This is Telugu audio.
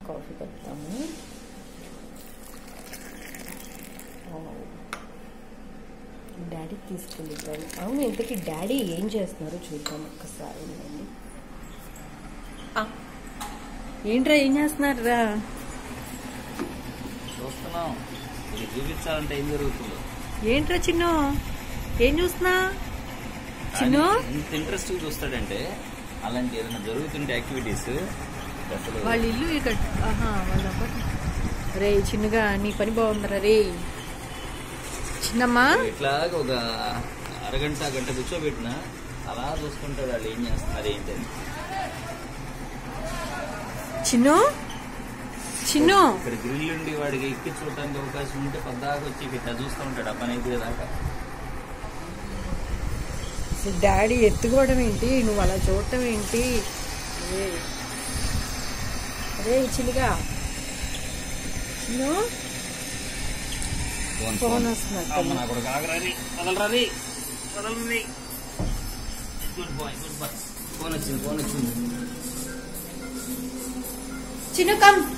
కాఫీ కలుపుతాము. డాడీ తీసుకెళ్ళిపోయారు. అవును, ఇంతకీ డాడీ ఏం చేస్తున్నారో చూద్దాం ఒక్కసారి. ఏంట్రా, ఏం చేస్తున్నారా? చూస్తున్నాం. చూపించాలంటే ఏం జరుగుతుందో. ఏంట్రా చిన్ను, ఏం చూస్తున్నా? చిన్ను ఎంత ఇంట్రెస్ట్ చూస్తాడంటే అలాంటి ఏదైనా జరుగుతుంటే యాక్టివిటీస్. వాళ్ళ ఇల్లు ఇక్కడ. వాళ్ళ రే చిన్నగా, నీ పని బాగుందరా రే చిన్నమ్మా. ఇట్లాగ ఒక అరగంట గంట కూర్చోబెట్టినా అలా చూసుకుంటాడు వాళ్ళు ఏం చేస్తున్నారు ఏంటని. చిన్ను చిన్ను ఇక్కడ గ్రిల్ ఉండి వాడికి ఎక్కి చూడటానికి అవకాశం ఉంటే పద్దాకా వచ్చి ఇట్లా చూస్తూ ఉంటాడు. ఆ పని అయిపోయేదాకా. డాడీ ఎత్తుకోవడం ఏంటి, నువ్వు అలా చూడటం ఏంటి? అరే చిన్నగా, చిన్ను ఫోన్ వస్తున్నారు. ఫోన్ వచ్చింది. చిన్ను కమ్.